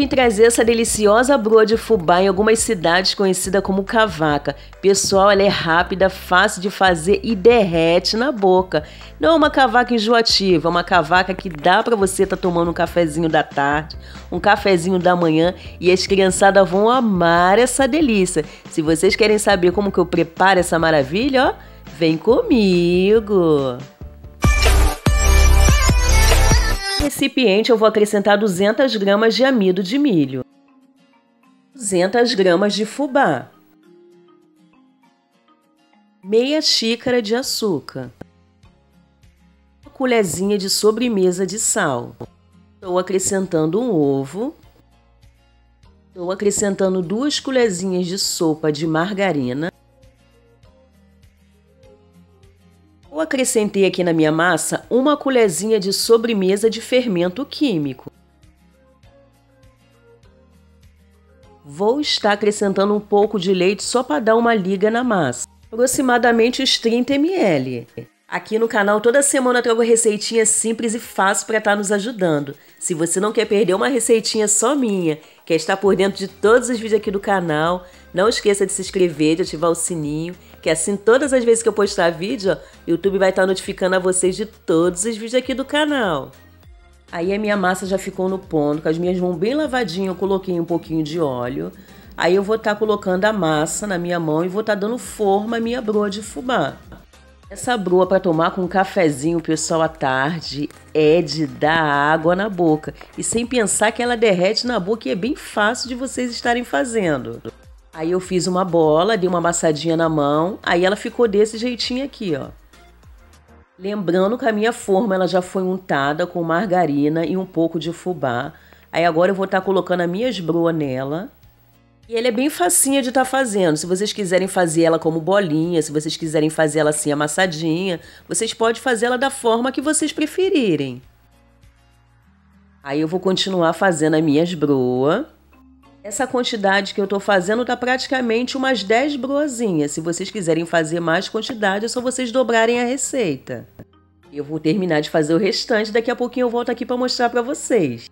vim trazer essa deliciosa broa de fubá em algumas cidades conhecida como cavaca. Pessoal, ela é rápida, fácil de fazer e derrete na boca. Não é uma cavaca enjoativa, é uma cavaca que dá para você estar tomando um cafezinho da tarde, um cafezinho da manhã e as criançadas vão amar essa delícia. Se vocês querem saber como que eu preparo essa maravilha, ó, vem comigo! No recipiente eu vou acrescentar 200 gramas de amido de milho, 200 gramas de fubá, meia xícara de açúcar, uma colherzinha de sobremesa de sal. Estou acrescentando um ovo, estou acrescentando 2 colherzinhas de sopa de margarina. Eu acrescentei aqui na minha massa uma colherzinha de sobremesa de fermento químico. Vou estar acrescentando um pouco de leite só para dar uma liga na massa, aproximadamente uns 30 ml. Aqui no canal toda semana eu trago receitinha simples e fácil para estar nos ajudando. Se você não quer perder uma receitinha só minha, quer estar por dentro de todos os vídeos aqui do canal, não esqueça de se inscrever, de ativar o sininho, que assim todas as vezes que eu postar vídeo, ó, o YouTube vai estar notificando a vocês de todos os vídeos aqui do canal. Aí a minha massa já ficou no ponto, com as minhas mãos bem lavadinhas, eu coloquei um pouquinho de óleo. Aí eu vou estar colocando a massa na minha mão e vou estar dando forma à minha broa de fubá. Essa broa para tomar com um cafezinho, pessoal, à tarde, é de dar água na boca. E sem pensar que ela derrete na boca e é bem fácil de vocês estarem fazendo. Aí eu fiz uma bola, dei uma amassadinha na mão, aí ela ficou desse jeitinho aqui, ó. Lembrando que a minha forma ela já foi untada com margarina e um pouco de fubá. Aí agora eu vou estar colocando as minhas broas nela. E ela é bem facinha de estar fazendo. Se vocês quiserem fazer ela como bolinha, se vocês quiserem fazer ela assim amassadinha, vocês podem fazer ela da forma que vocês preferirem. Aí eu vou continuar fazendo as minhas broas. Essa quantidade que eu tô fazendo tá praticamente umas 10 broazinhas. Se vocês quiserem fazer mais quantidade, é só vocês dobrarem a receita. Eu vou terminar de fazer o restante, daqui a pouquinho eu volto aqui para mostrar para vocês.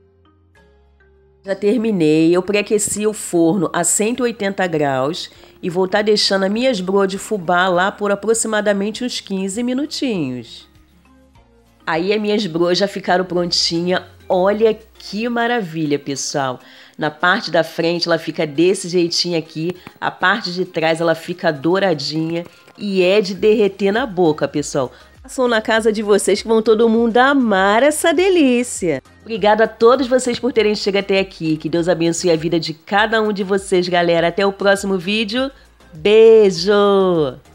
Já terminei, eu pré-aqueci o forno a 180 graus e vou estar deixando as minhas broas de fubá lá por aproximadamente uns 15 minutinhos. Aí as minhas broas já ficaram prontinhas. Olha que maravilha, pessoal! Na parte da frente ela fica desse jeitinho aqui, a parte de trás ela fica douradinha e é de derreter na boca, pessoal. Façam na casa de vocês que vão todo mundo amar essa delícia. Obrigada a todos vocês por terem chegado até aqui. Que Deus abençoe a vida de cada um de vocês, galera. Até o próximo vídeo. Beijo!